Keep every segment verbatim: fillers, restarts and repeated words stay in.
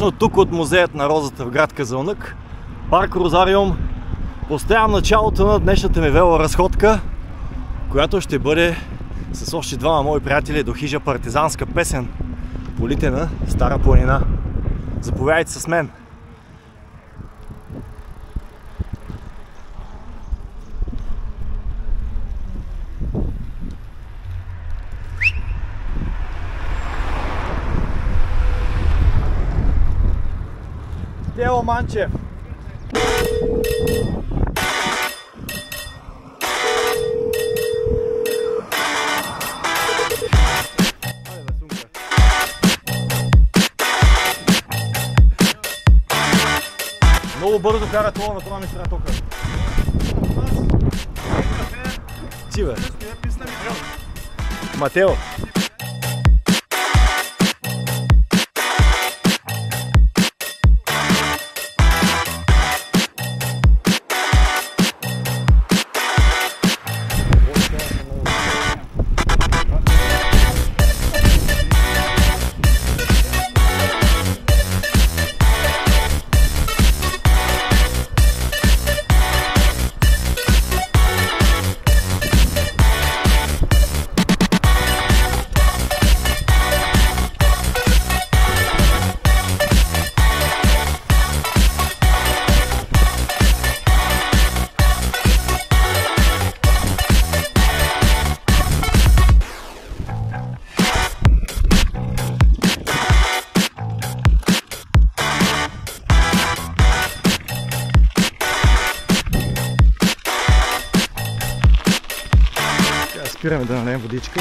Точно тук от музеят на розата в град Казанлък, парк Розариум, поставям началото на днешната ми велоразходка, която ще бъде с още двама мои приятели до хижа партизанска песен полите на Стара планина. Заповядайте с мен! Тело Манчев! Много бързо кара това, на това ми трябва тока. Ти бе? Матео. Спираме да налеем водичка.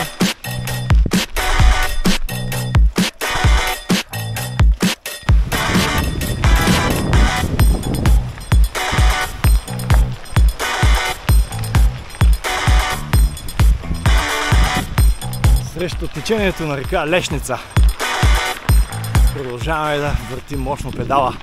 Срещу течението на река Лешница продължаваме да въртим мощно педала.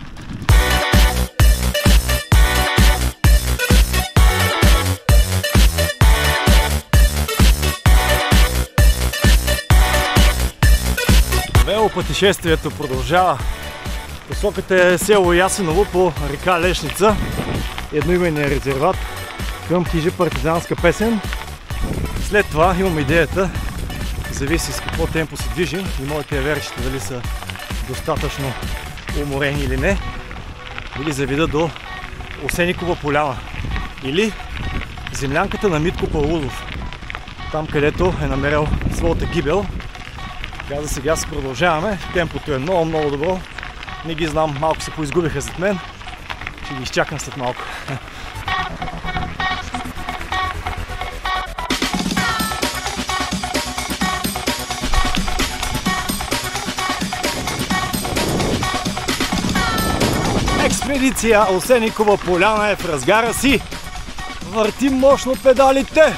Велопътешествието продължава. Посоката е село Ясеново по река Лешница, едноименния резерват към хижа партизанска песен. След това имам идеята, зависи с какво темпо се движим и моите верчета дали са достатъчно уморени или не, да ги заведа до Осеникова поляна или землянката на Митко Павлузов, там където е намерил своята гибел. Така за сега се продължаваме. Темпото е много, много добро. Не ги знам, малко се поизгубиха зад мен. Ще ги изчакам след малко. Експедиция Осеникова поляна е в разгара си. Въртим мощно педалите!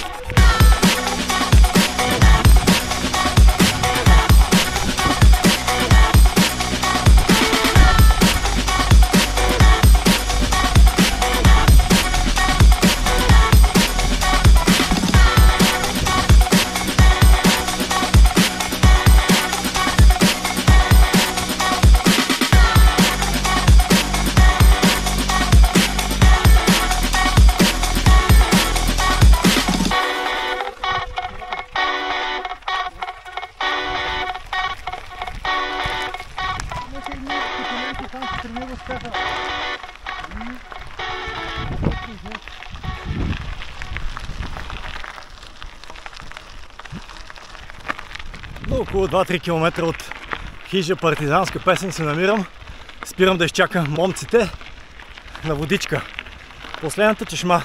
До около два-три километра от хижа партизанска песен се намирам. Спирам да изчакам момците на водичка. Последната чешма.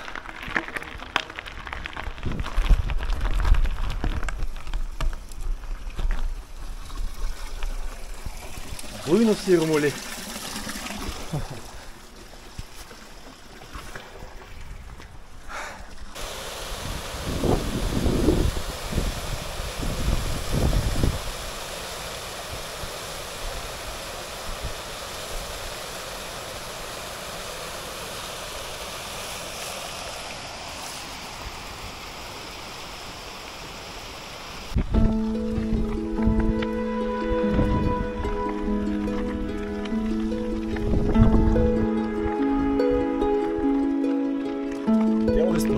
Буйно си, Ромоли.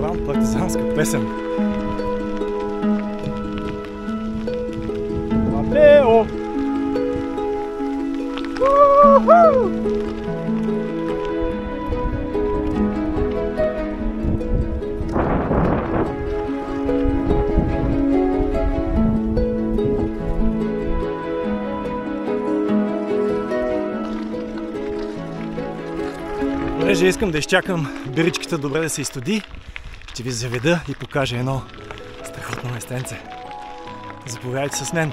знам партизанска песен. Лео! Понеже искам да изчакам биричката добре да се изстуди, ще ви заведа и покажа едно страхотно местенце. Заповядайте с мен!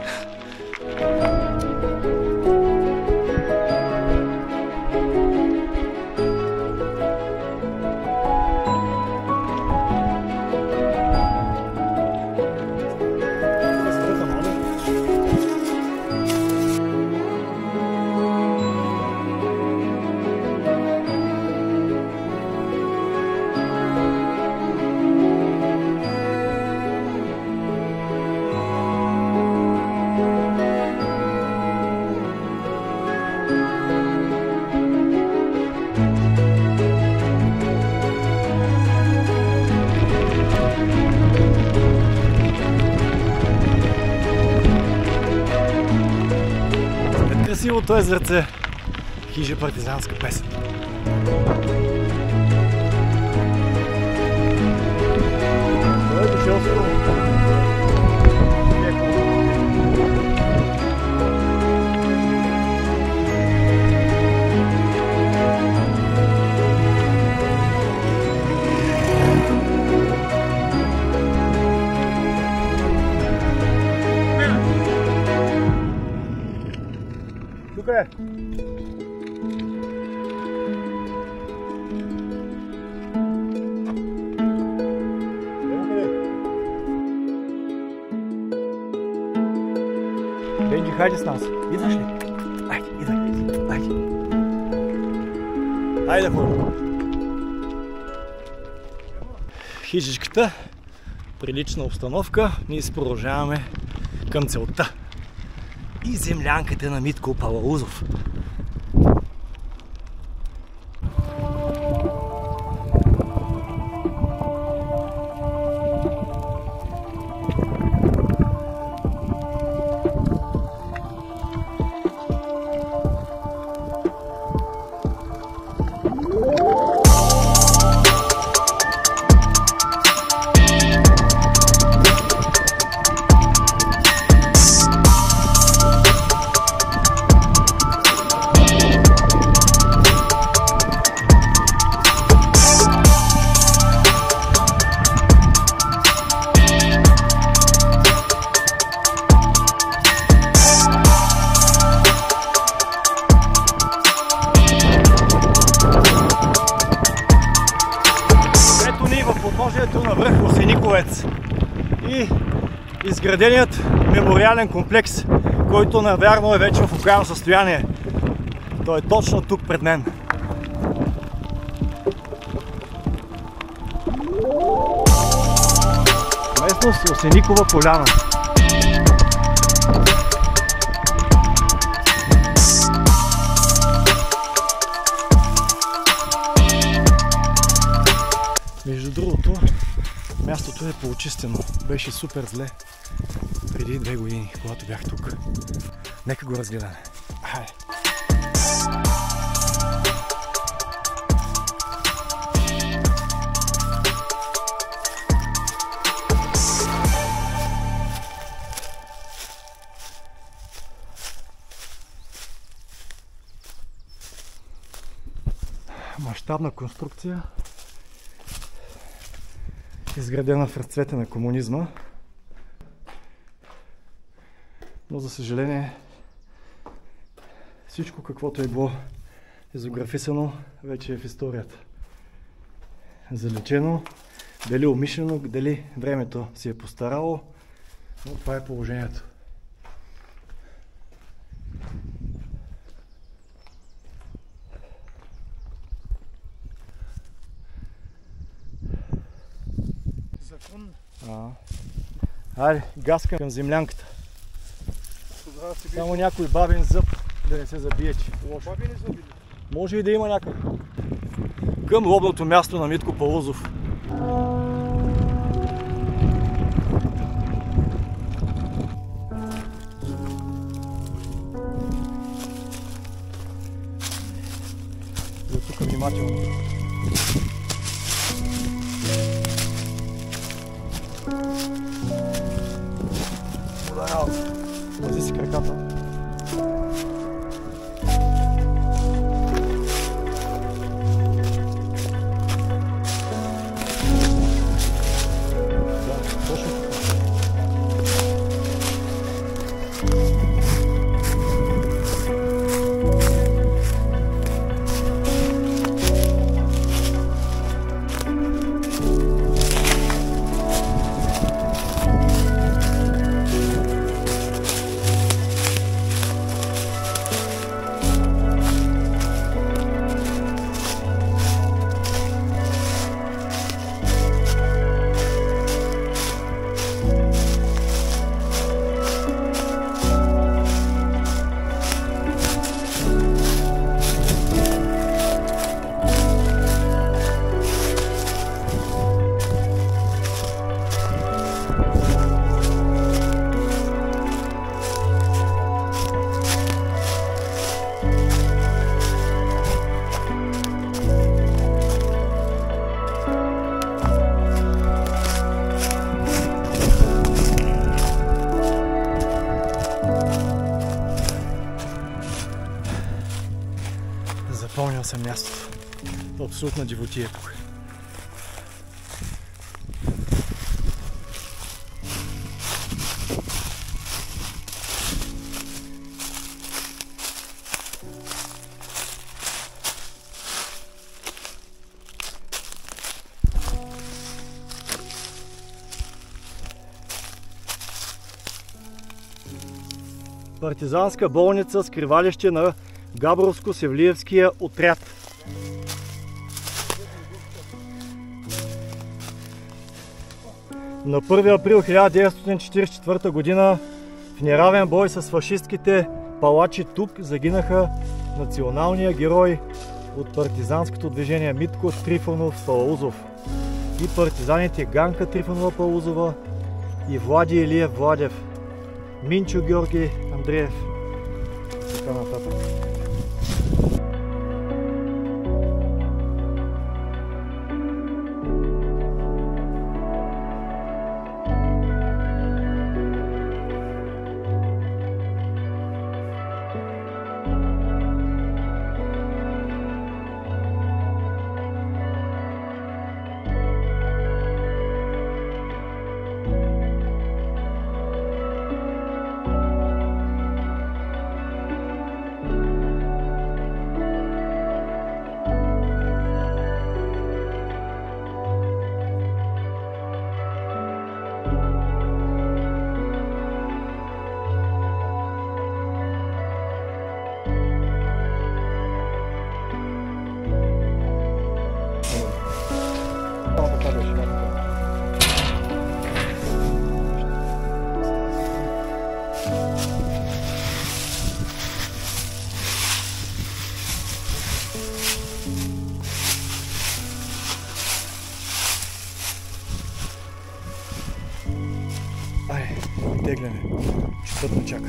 Красивото езерце, хижа партизанска песен. Той е дошъл скоро. Тук е! Бенджи, хайде с нас. Идваш ли? Айде, идвай, айде. Айде, хора. Хижичката, прилична обстановка, ние се продължаваме към целта. И землянката на Митко Палаузов. Подножието на връх Осениковец и изграденият мемориален комплекс, който навярно е вече в окаяно състояние. Той е точно тук пред мен. Местност Осеникова поляна. Между другото, мястото е поочистено. Беше супер зле преди две години, когато бях тук. Нека го разгледаме. Хайде! Мащабна конструкция, изградена в разцвета на комунизма, но за съжаление всичко, каквото е било изографисано, вече е в историята. Залечено, дали умишлено, дали времето си е постарало, но това е положението. А. Айде, газка към землянката. Само някой бабин зъб да не се забие, че лошо. Може и да има някой. Към лобното място на Митко Палаузов. тук внимателно. Ударял. Пази си краката. Да, точно така. Запомнил съм мястото. Абсолютна дивотия тук. Партизанска болница, скривалище на Габровско-Севлиевския отряд. На първи април хиляда деветстотин четиридесет и четвърта година в неравен бой с фашистките палачи тук загинаха националния герой от партизанското движение Митко Трифонов Палаузов и партизаните Ганка Трифонова Палаузова и Влади Илиев Владев, Минчо Георги Андреев и така нататък. Ай, тегляме. Четвъртно чака.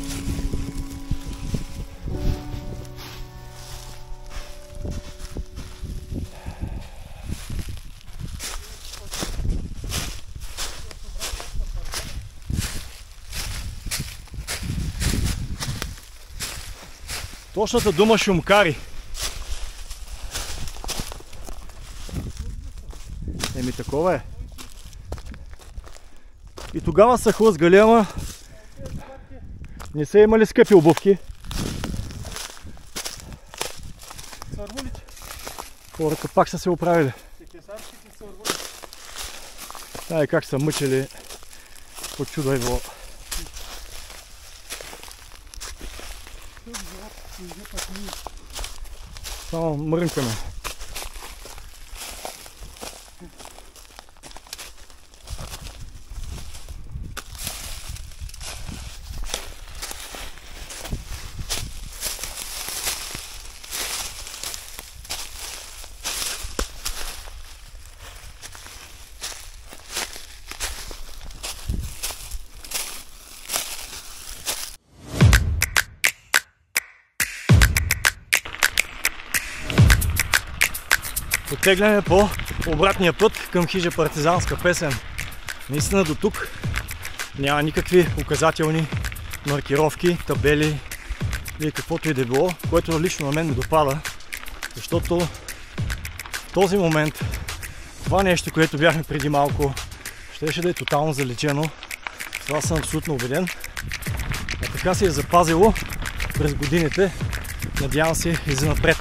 Точната дума шумкари. Еми такова е. И тогава са хлъзгали, ама не са имали скъпи обувки. Хората пак са се оправили. Ай, как са мъчили. Почуда и било. Само мрънкаме. Потегляме по обратния път към хижа Партизанска песен. Наистина до тук няма никакви указателни маркировки, табели или каквото и да било, което лично на мен ми допада, защото в този момент това нещо, което бяхме преди малко, щеше да е тотално заличено. В това съм абсолютно убеден. А така се е запазило през годините. Надявам се и за напред.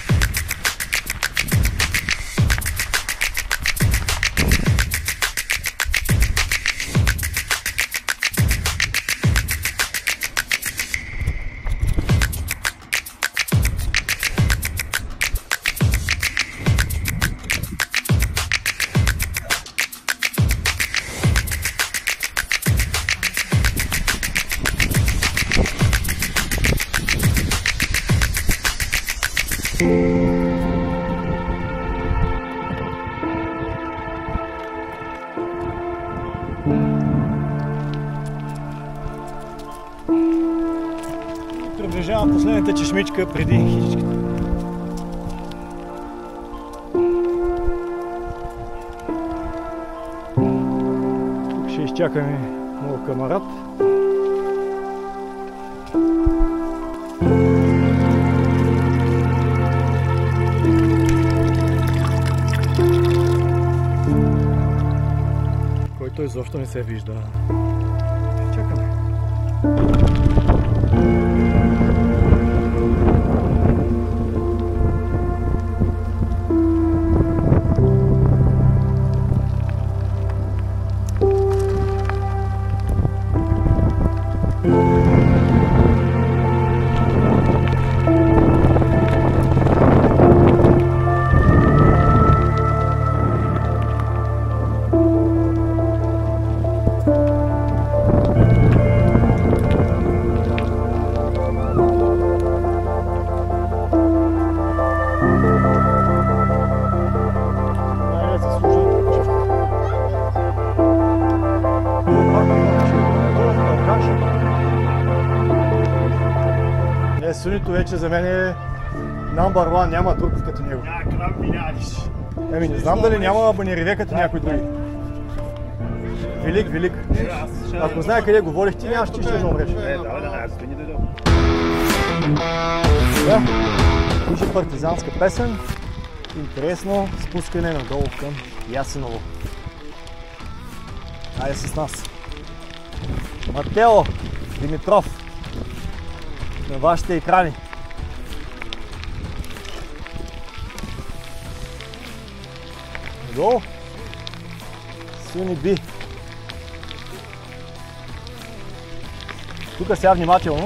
Приближавам последната чешмичка преди хижичката. Тук ще изчакаме моят камарат. Който изобщо не се вижда. Чакаме. Сунито вече за мен е number one, няма друг като него. Няма крав ми нямаш. Еми не знам дали няма, ама не реве като някой други. Велик, велик. Ако знае къде говорих, ти нямаш, ти ще да умреш. Е, да, да, аз ни дойдем. Да, хижа Партизанска песен. Интересно спускане надолу към Ясеново. Айде с нас. Матео Димитров на вашите екрани. Надолу. Суни Би. Тук сега внимателно.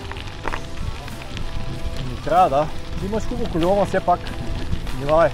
Не трябва, да. Ти имаш хубаво колело, но все пак внимавай.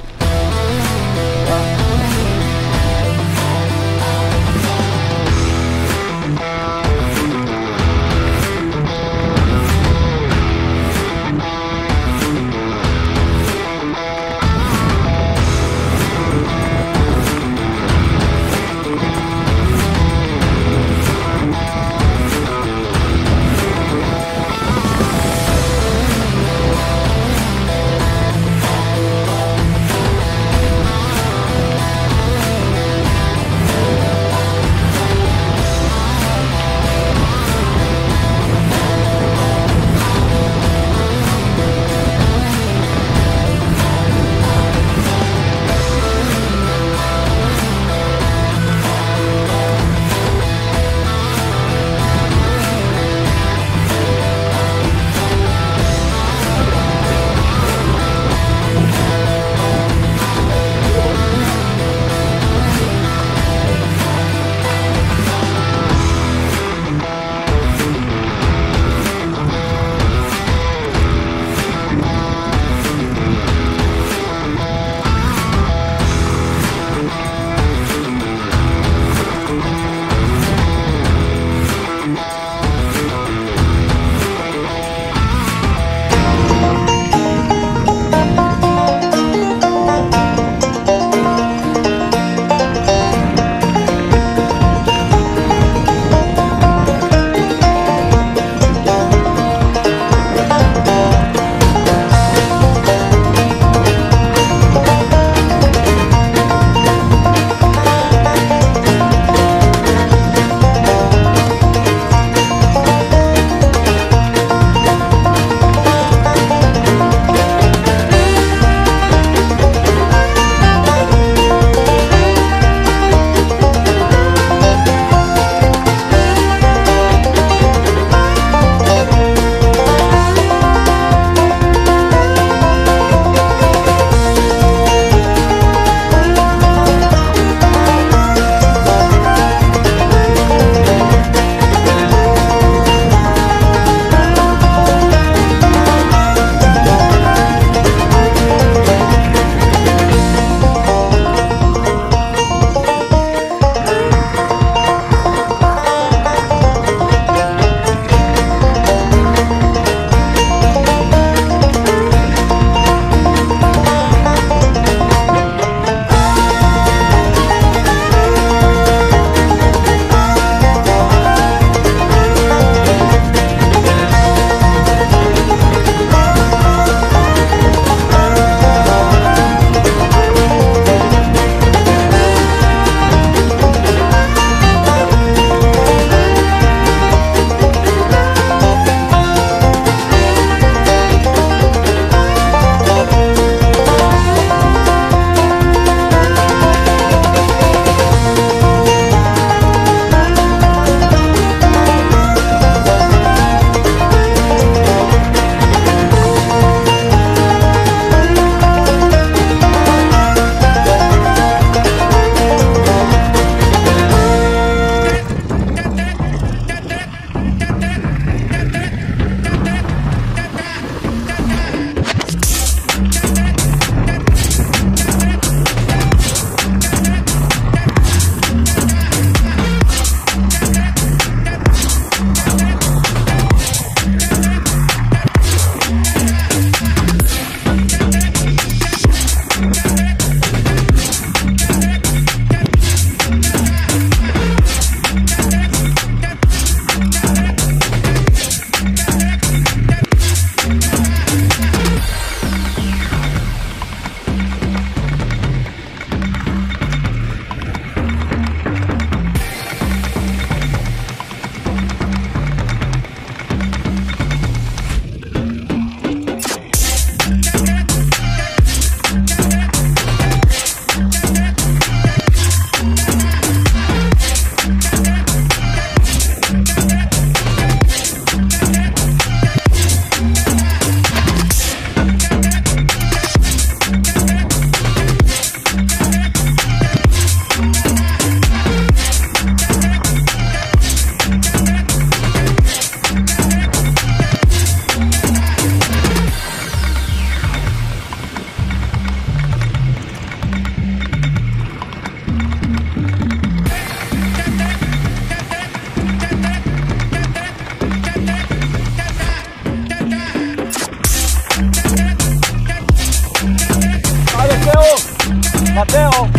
Матео! Матео!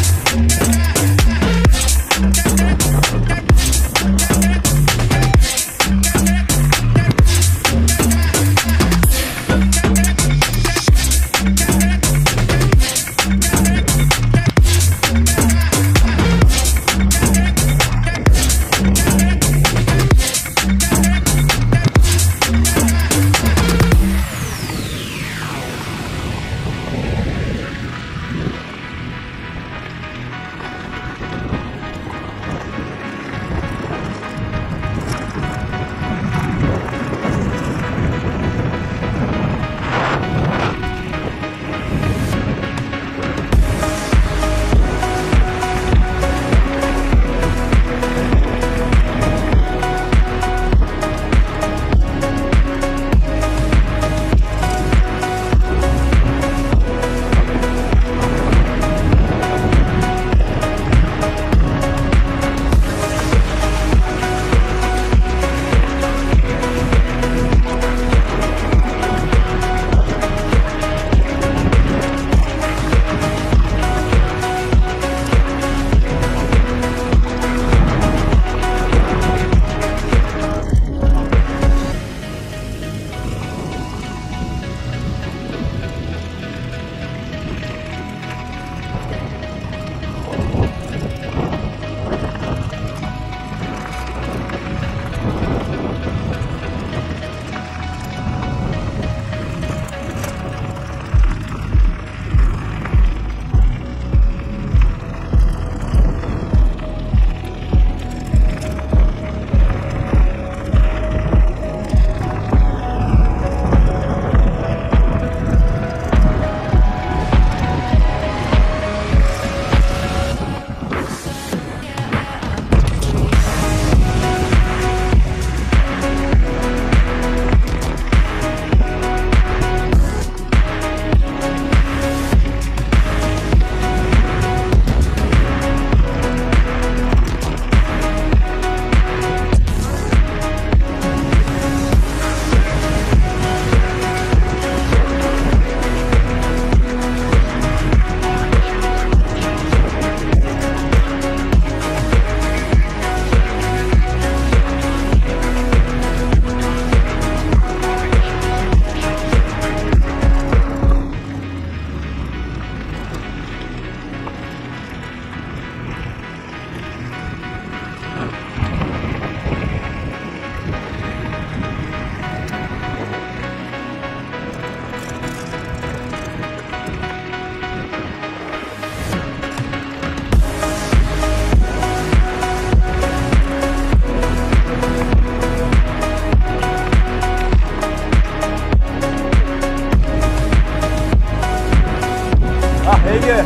Ege!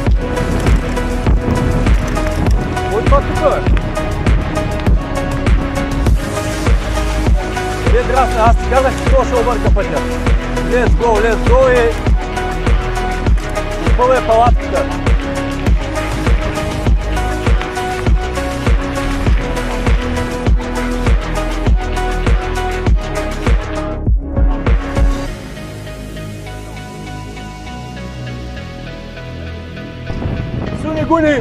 Ой, това тук е! Е, драсна, аз ти казах, че това ще обърка пътя. Let's go, let's go и... Пълна е палатката. Суни гуни!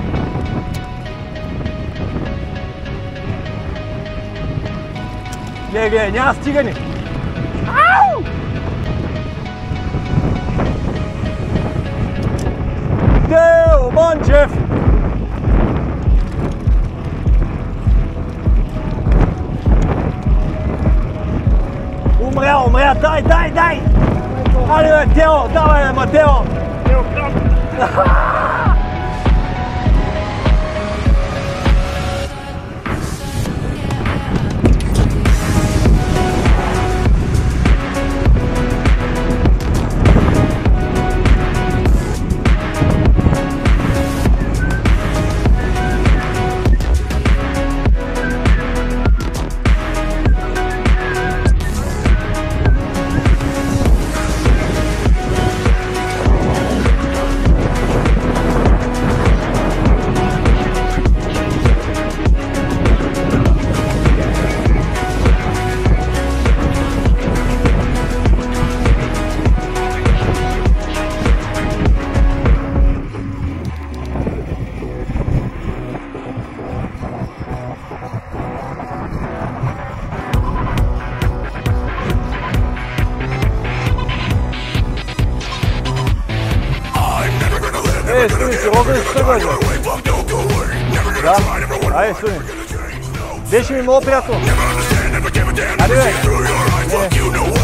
Гледай, гледай, няма стигане! Ау! Тео Манчев! Умря, умря, дай, дай, дай! Айде, бе, Тео, давай, бе, Матео! Тео, крам! Е, Стуни, сериозно ли ще тръгваш, бе? Да, айде, Стуни. Беше ми много приятно. Айде, бе. Не, не.